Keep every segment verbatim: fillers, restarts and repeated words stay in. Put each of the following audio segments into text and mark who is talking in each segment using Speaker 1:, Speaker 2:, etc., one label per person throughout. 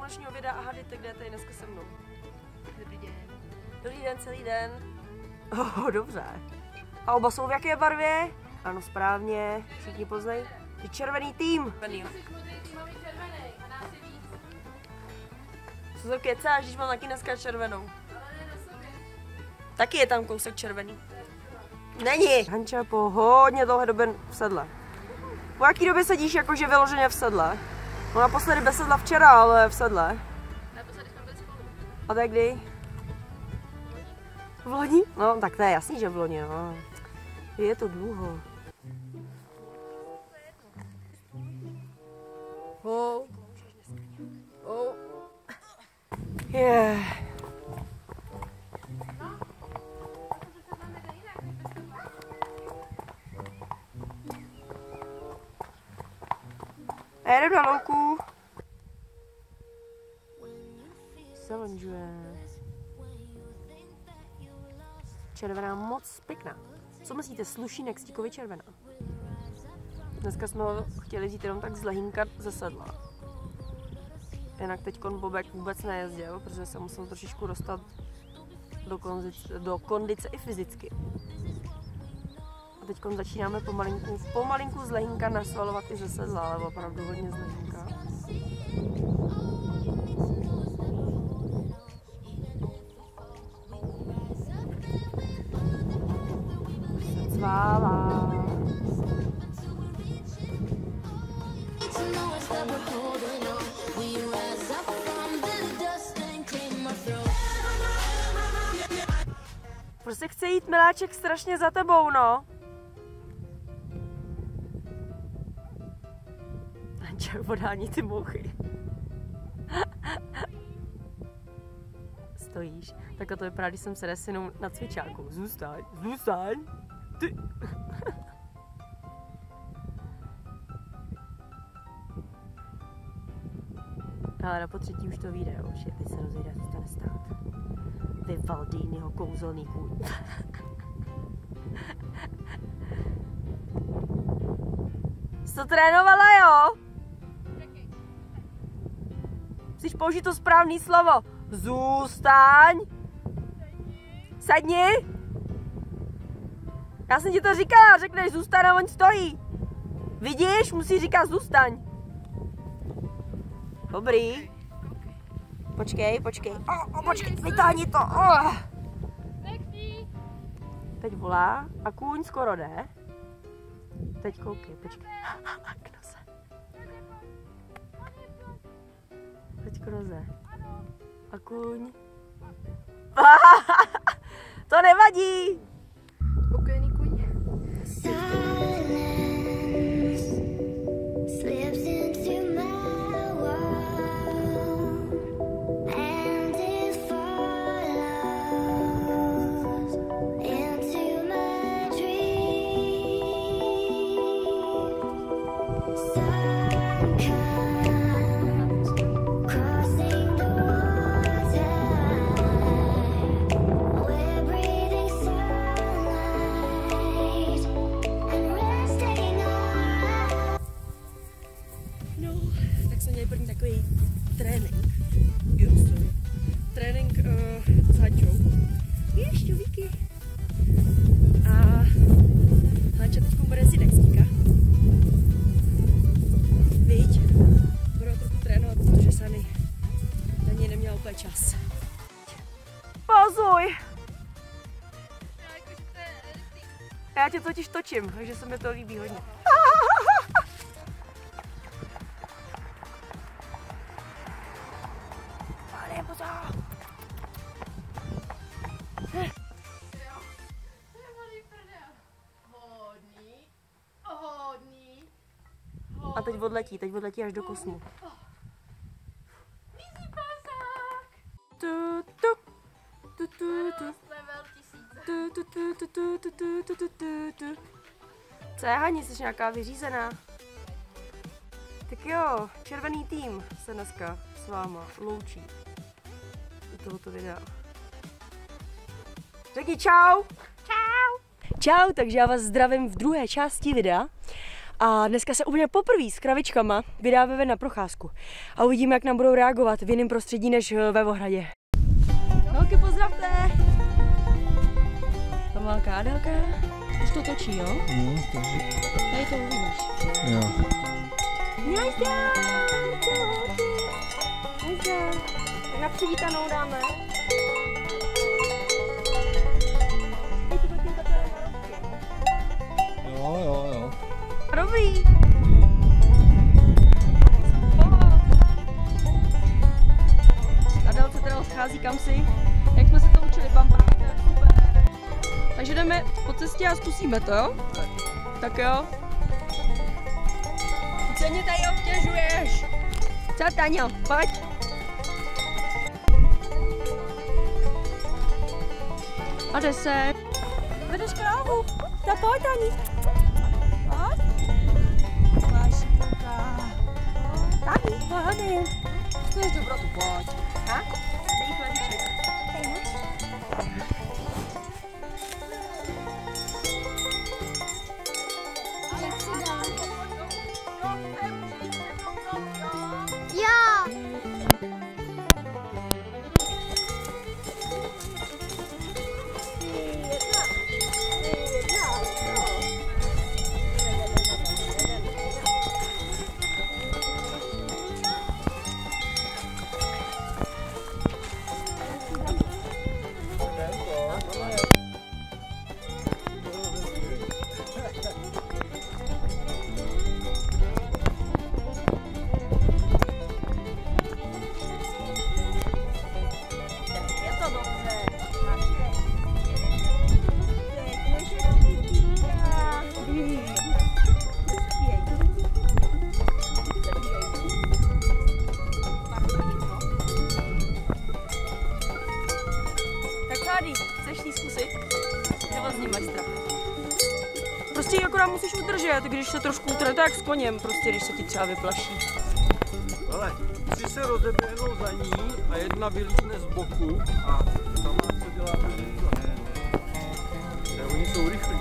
Speaker 1: simulačního videa a hádejte, kde je tady dneska se mnou.
Speaker 2: Dobrý den.
Speaker 1: Dobrý den, celý den. Oh, dobře. A oba jsou v jaké barvě? Ano, správně. Všichni poznají. Je červený tým. Co to kecáš, když mám taky dneska červenou? Taky je tam kousek červený. Není. Hanča po hodně dlouhé době v sedle. Po jaký době sedíš jakože vyloženě v sedle? No naposledy bez sedla včera, ale v sedle.
Speaker 2: Naposledy jsme byli spolu.
Speaker 1: A tak kdy? V loni? No tak to je jasný, že v loni, no. Je to dlouho. Oh. Oh. Yeah. A jedu na louku. Zalanžuje. Červená moc pěkná. Co myslíte, sluší Nextíkovi červená? Dneska jsme ho chtěli vzít jenom tak z lehínka ze sedla. Jinak teďkon Bobek vůbec nejezdil, protože se musel trošičku dostat do, kondice, do kondice i fyzicky. A teďkon začínáme pomalinku, pomalinku z lehínka nasvalovat i ze sedla, ale opravdu hodně z lehínka. Cválá. Prostě chce jít miláček strašně za tebou, no. Červodání ty mouchy. Stojíš. Takhle to vypadá, když jsem se synou na cvičáku. Zůstaň, zůstaň. Ty. Ale na potřetí už to vyjde, že teď se rozjede a zůstane stát. Vivaldiniho kouzelný kůň. Jsi to trénovala, jo? Musíš použít to správné slovo. Zůstaň. Sedni. Já jsem ti to říkala, řekneš zůstaň a on stojí. Vidíš? Musíš říkat zůstaň. Dobrý. Počkej, počkej. O, o počkej, vytáhni to. O. Teď volá a kůň skoro jde. Teď koukej, počkej. Kdo se? Teď kroze. A kůň. To nevadí.
Speaker 2: Spokojený kůň.
Speaker 1: První takový trénink. Jo, sorry. Trénink uh, s Hančou. Je, šťovíky. A Hanča teď bude si Nextíka. Viď? Budu trochu trénovat, protože Sany na něj neměla úplně čas. Pauzuj! Já tě totiž točím, takže se mi to líbí hodně. A teď odletí, teď odletí až do kosmu. Tu, tu, tu, tu, tu. Tu, tu, tu, tu, tu, tu, tu, tu, tu, tu, tu. Co je, Hani, jsi nějaká vyřízená? Tak jo, červený tým se dneska s váma loučí u tohoto videa. Řekni čau! Čau! Čau, takže já vás zdravím v druhé části videa. A dneska se úplně poprvé s kravičkama vydáme na procházku. A uvidíme, jak nám budou reagovat v jiném prostředí než ve Ohradě. Holky, pozdravte! Tam velká Adelka. Už to točí, jo?
Speaker 3: No, takže...
Speaker 1: Tady to uvidíš.
Speaker 3: Jo.
Speaker 1: Nazdar! Nazdar! Tak na přivítanou dáme.
Speaker 3: Jo, jo, jo.
Speaker 1: Dobrý! Adelce teda schází kam si. Jak jsme se to učili, bamba, to je super. Takže jdeme po cestě a zkusíme to, jo? Tak jo. Co mě tady obtěžuješ? Co, Taňo, pojď. A deset. Vedeš krávu. Tak pojď, Tani. Pojď. Vašinka. Tani, pojď. Chceš dobrotu, pojď. Ha? Dej chlebíček. Chceš jí zkusit? Nebo z ní máš strach? Prostě ji akorát musíš udržet, když se trošku utrne, to jak s koněm, prostě, když se ti třeba vyplaší.
Speaker 3: Ale tři se rozeběhnou za ní a jedna vylízne z boku a ta má co dělá to. Ne, oni jsou rychlí.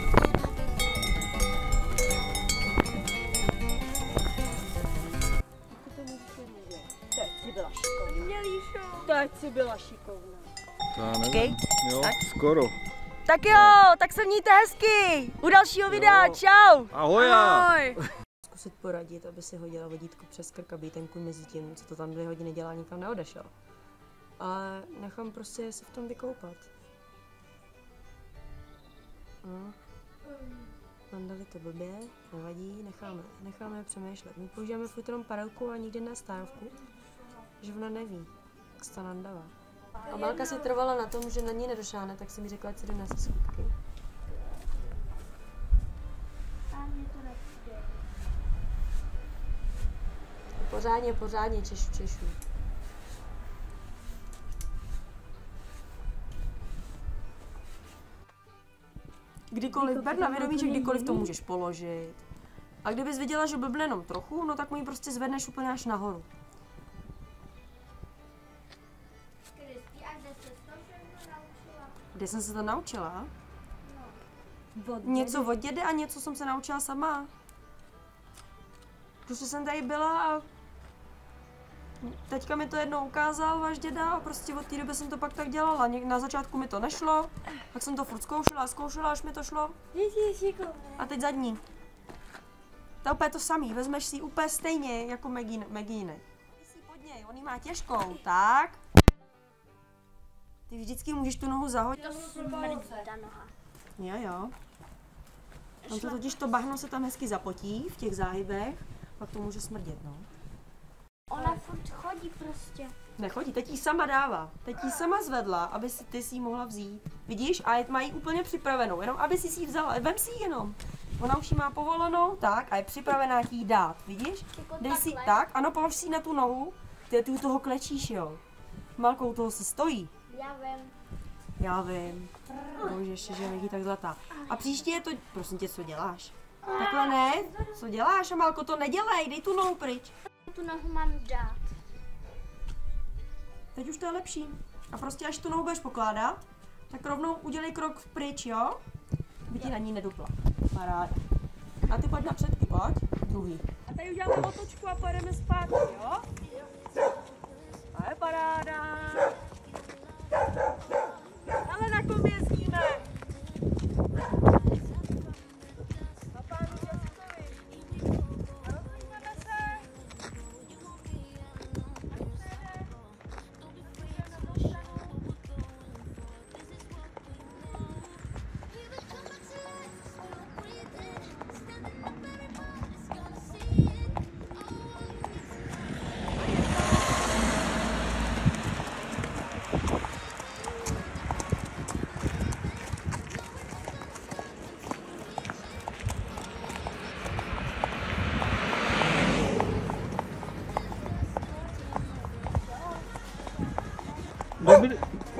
Speaker 1: Teď jsi byla šikovná. Teď jsi byla šikovná.
Speaker 3: To já nevím.
Speaker 1: Okay.
Speaker 3: Jo,
Speaker 1: tak.
Speaker 3: skoro.
Speaker 1: Tak jo, tak se mějte hezky. U dalšího videa, jo. Čau.
Speaker 3: Ahoj.
Speaker 1: Ahoj. Zkusit poradit, aby si hodila vodítko přes krk, aby ten kůň mezi tím, co to tam dvě hodiny dělá, nikam neodešel. A nechám prostě se v tom vykoupat. No. Mandali to blbě, nevadí, necháme, necháme je přemýšlet. My používáme furt jenom parelku a nikdy ne stávku, že ona neví, jak se to nandává. A Malka si trvala na tom, že na ní nedošáhne, tak si mi řekla, ať si jde na schůdky. Pořádně, pořádně, češu, češu. Kdykoliv, ber na vědomí, že kdykoliv to můžeš položit. A kdybys viděla, že blbne jenom trochu, no tak mu ji prostě zvedneš úplně až nahoru. Kde jsem se to naučila? No. Něco od dědy a něco jsem se naučila sama. Prostě jsem tady byla a teďka mi to jednou ukázal váš děda a prostě od té doby jsem to pak tak dělala. Na začátku mi to nešlo, pak jsem to furt zkoušela a zkoušela, až mi to šlo. A teď zadní. To je úplně to samý, vezmeš si úplně stejně jako Megíny. Ty si pod něj, on ji má těžkou, tak? Ty vždycky můžeš tu nohu zahodit.
Speaker 2: To smrdí ta noha.
Speaker 1: Jo, jo. Tam to totiž to bahno se tam hezky zapotí v těch záhybech, pak to může smrdět, no.
Speaker 2: Ona furt chodí prostě.
Speaker 1: Nechodí, teď jí sama dává. Teď jí sama zvedla, aby si ty si ji mohla vzít. Vidíš? A je mají úplně připravenou, jenom aby si ji vzala. Vem si ji jenom. Ona už ji má povolenou, tak, a je připravená ti ji dát, vidíš? Dej si, tak, ano, polož si ji na tu nohu. Ty, ty u toho klečíš, jo. Malkou toho se stojí.
Speaker 2: Já vím.
Speaker 1: Já vím. Bože, ještě, že je tak zlatá. A příště je to, prosím tě, co děláš? Takhle ne, co děláš, Amalko, to nedělej, dej tu nohu pryč.
Speaker 2: Tu nohu mám dát.
Speaker 1: Teď už to je lepší. A prostě až tu nohu budeš pokládat, tak rovnou udělej krok pryč, jo? By ti na ní nedupla. Paráda. A ty pojď napřed, ty Pojď, druhý. A tady uděláme otočku a pojedeme zpátky, jo? A je paráda. Ale na kom jezdíme? Na pánu Jezkovi. A rozlížeme se.
Speaker 3: Dobrý.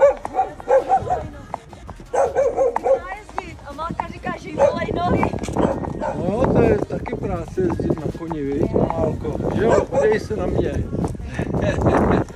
Speaker 1: A Malka říká, že jí bolej nohy.
Speaker 3: No, to je taky práce jezdit na koni, viď, Málko. Že jo, podívej se na mě.